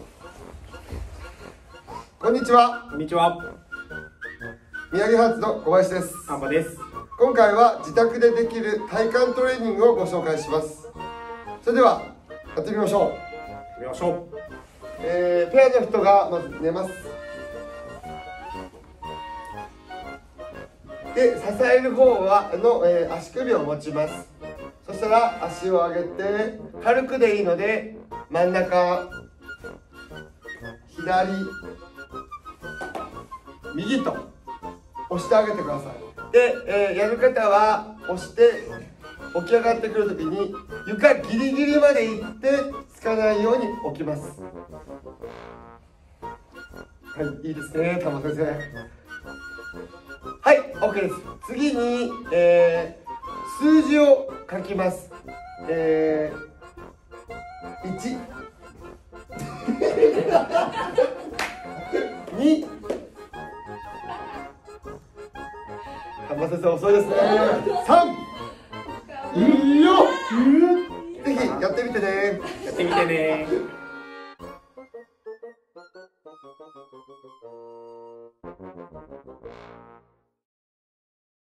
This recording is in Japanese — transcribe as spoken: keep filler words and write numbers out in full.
こんにちは。 こんにちは。 宮城発の小林です。 丹波です。 今回は自宅でできる体幹トレーニングをご紹介します。それではやってみましょう。 やってみましょう。 えー、ペアの人がまず寝ます。で、支える方はの、えー、足首を持ちます。そしたら足を上げて軽くでいいので真ん中、左、右と押してあげてください。で、えー、やる方は押して起き上がってくるときに床ギリギリまで行ってつかないように置きます。はい、いいですね、玉先生。はい、OK です。次に、えー、数字を書きます。えー、いちに玉先生遅いですね。さんいいよ、ぜひやってみてね。 やってみてね。